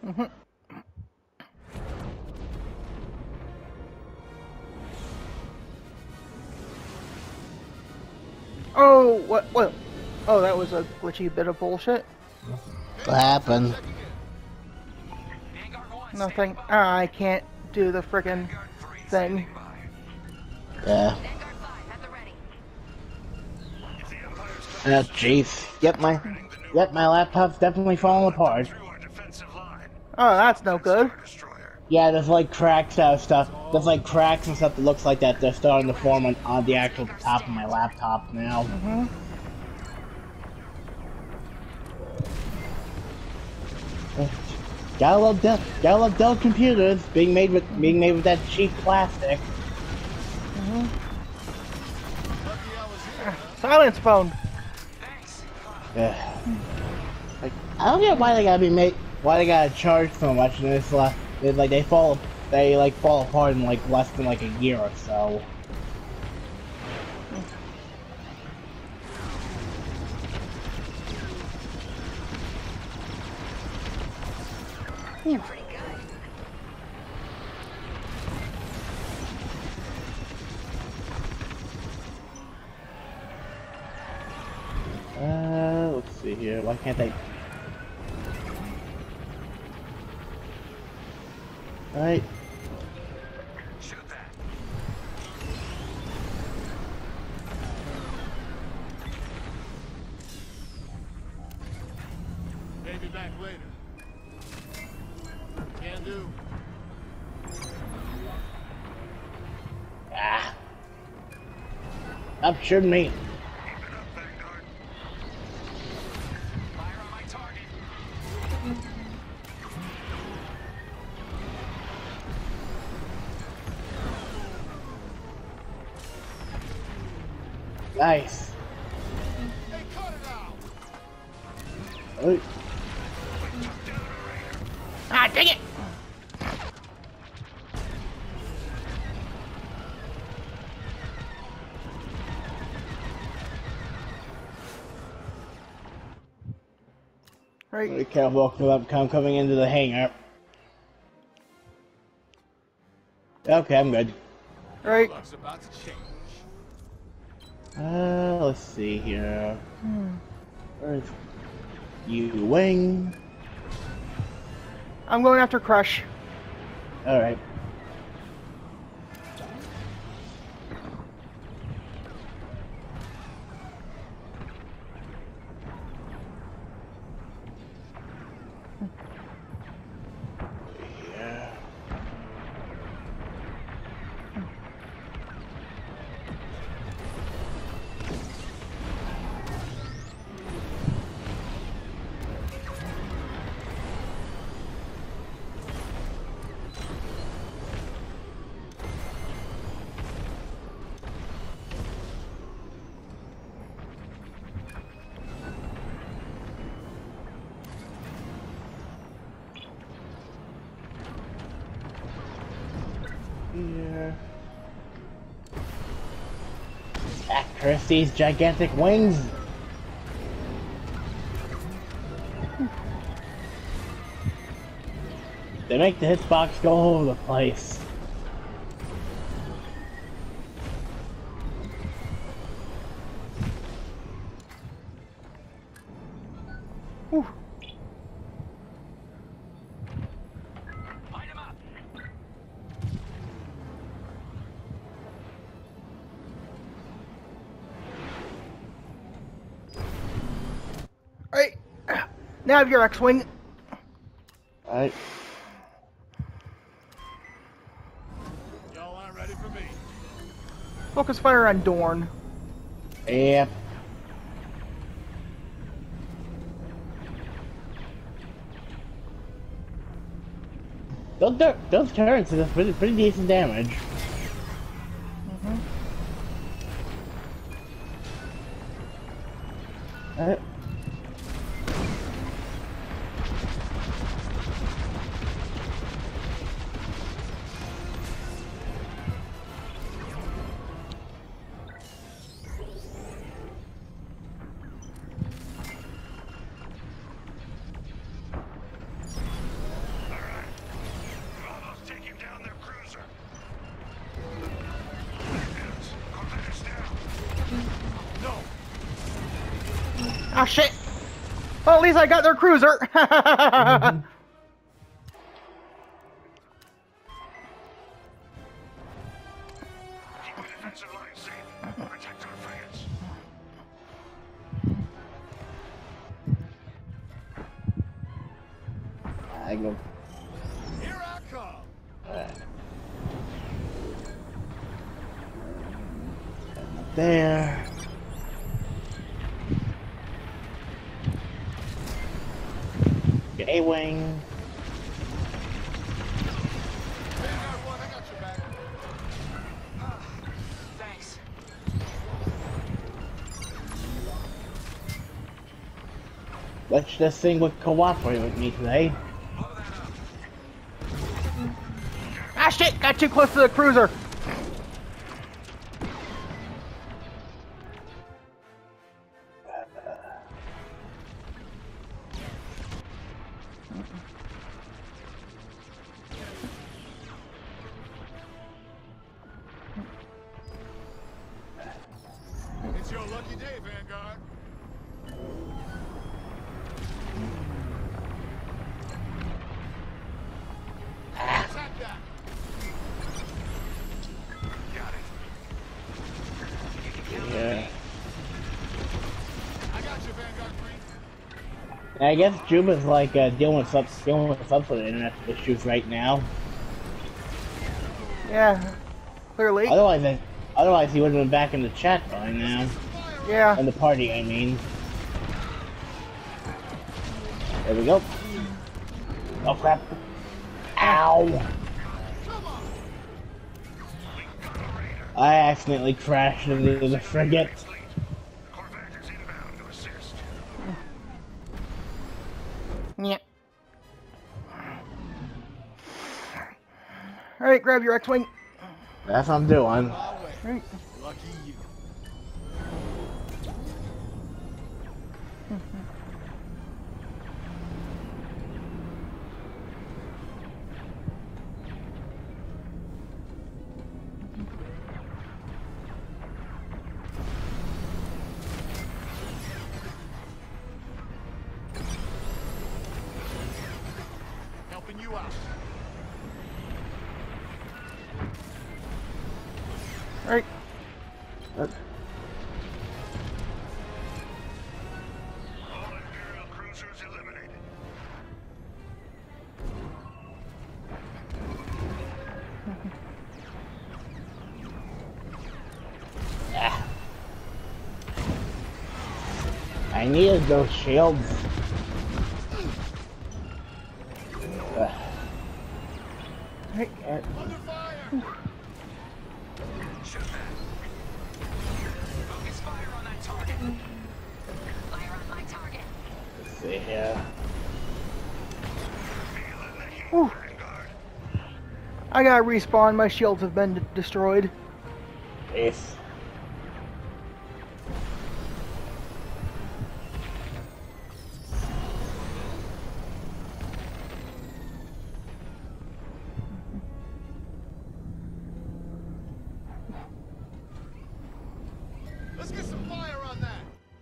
Mhm. Oh, what? What? Oh, that was a glitchy bit of bullshit. What happened? Nothing. Ah, I can't do the friggin' thing. Yeah. Jeez. Yep, my laptop's definitely falling apart. Oh, that's no good. Yeah, there's like cracks and stuff. There's like cracks and stuff that looks like that. They're starting to form on the actual top of my laptop now. Mhm. Gotta love Dell computers being made with that cheap plastic. Mhm. Silence phone. Yeah. Like, I don't get why they gotta why they gotta charge so much. And it's like they fall apart in like less than like a year or so. Ooh. Let's see here. Why can't they? Alright. Shoot that. Maybe back later. Can do. Ah. Stop shooting me. Fire on my target. Nice. Hey, cut it out! Alright. Ah, dang it! Right. Be careful because I'm coming into the hangar. Okay, I'm good. Right. Luck's about to change. Let's see here. Where's you wing? I'm going after Crush. Alright. Yeah. Here. Ah, curse these gigantic wings! They make the hitbox go all over the place. Whew. Light him up. Right. Now have your X-Wing. Alright. Y'all aren't ready for me. Focus fire on Dorn. Yep. Those turrets are pretty decent damage. Alright. Ah, shit! Well, at least I got their cruiser! Keep the defensive line safe. Protect our frigates. I go. Here I come. There. Get A-wing. Vanguard 1, I got your back. Thanks. Let's just sing with cooperate with me today. Blow that up. Ah, shit! Got too close to the cruiser! It's your lucky day, Vanguard. Attack that. Got it. Yeah. I got you, Vanguard 3. I guess Juba's like dealing with some sort of internet issues right now. Yeah, clearly. Otherwise he would have been back in the chat by now. Yeah. In the party, I mean. There we go. Oh crap. Ow! I accidentally crashed into the frigate. Corvette is inbound to assist. Yeah. Alright, grab your X-Wing. That's what I'm doing. Right. Lucky you. Helping you out. Alright. All Imperial cruisers eliminated. I needed those shields. Alright. Under fire. Shoot that. Focus fire on that target. Fire on my target. Let's see here. Feeling the heat, Whew. Vanguard. I gotta respawn. My shields have been destroyed. Yes. Let's get some fire on that.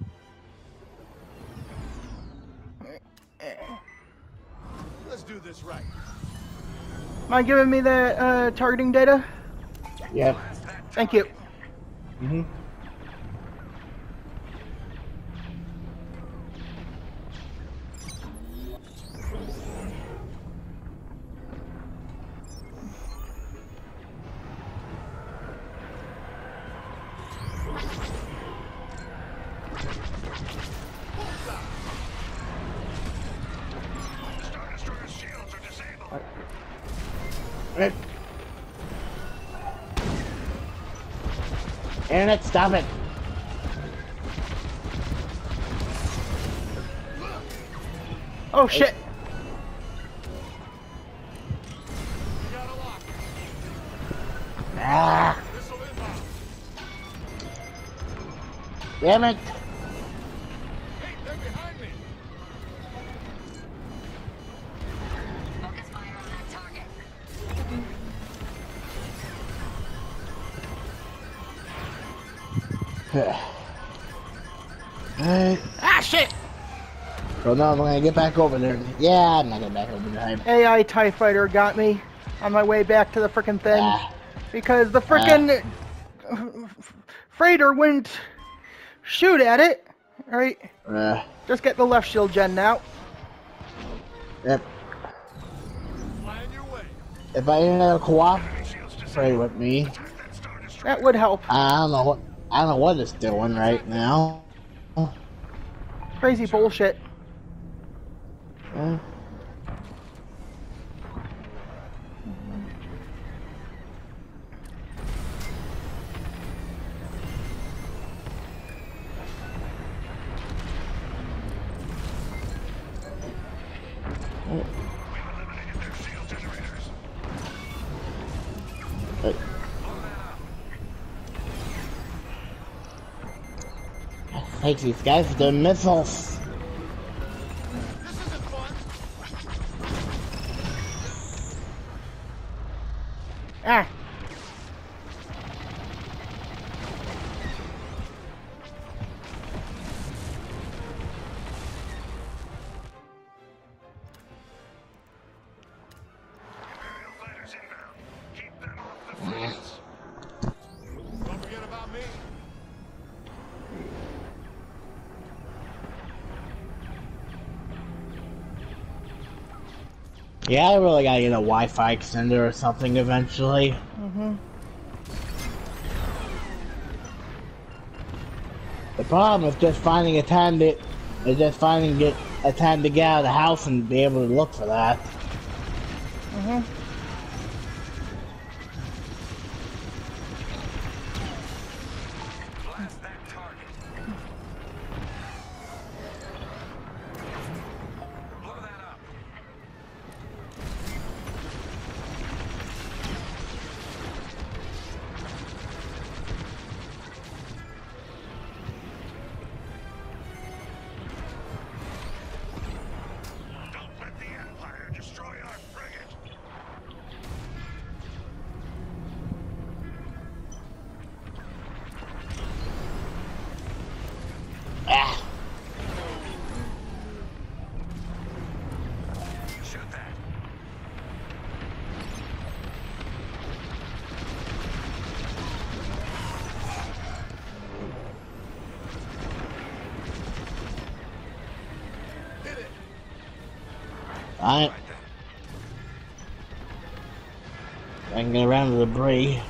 Let's do this right. Mind giving me the targeting data? Yep. Thank you. Mm-hmm. Star Destroyer shields are disabled. Right. Internet, stop it. Oh shit! We got a lock. Ah, Missile inbound. damn it. Hey, they're behind me. Focus fire on that target. Alright. Ah, shit! So now I'm gonna get back over there. Yeah, I'm not getting back over there. AI TIE Fighter got me on my way back to the frickin' thing. Because the frickin' freighter wouldn't shoot at it. Right? Just get the left shield gen now. Yep. Find your way. If I didn't have a cooperate with me, That would help. I don't know what it's doing right now. Crazy bullshit. Take these guys with their missiles. This isn't fun. Ah. Imperial fighters inbound. Keep them off the frigates. Don't forget about me. Yeah, I really gotta get a Wi-Fi extender or something eventually. The problem is just finding a time to, is just finding a time to get out of the house and be able to look for that. Blast that target. Blow that up. Don't let the Empire destroy our frigate. Ah. Shoot that. Hit it. I can get around the debris.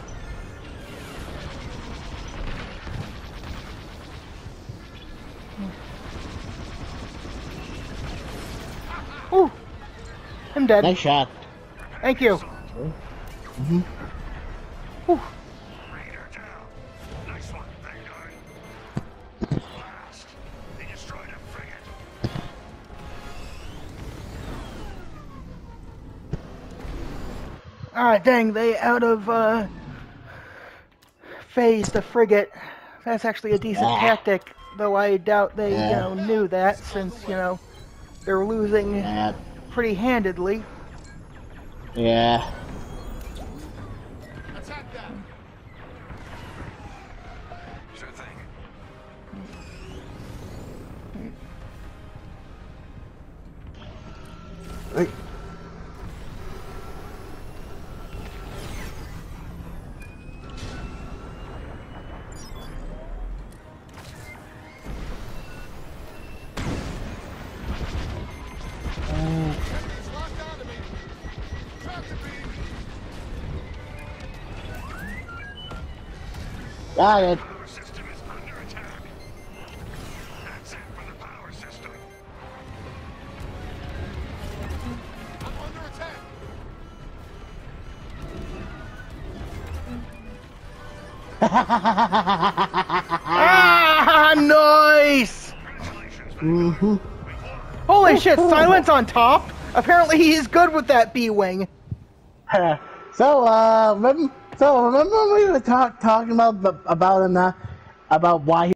Ooh. I'm dead. Nice shot. Thank you. Mhm. Ooh. Raider down. Nice one, Vanguard. Blast. They destroyed a frigate. Ah, dang, they out of phase the frigate. That's actually a decent tactic, though I doubt they, knew that since, they're losing Yeah. pretty handedly. Yeah. Attack that. Sure thing. Right. Enemy's locked onto me. Tractor beam. Got it. Power system is under attack. That's it for the power system. I'm under attack. Ah, nice! Congratulations, Holy shit, Silence on top? Apparently he's good with that B-Wing. So, remember when we were talking about him, about why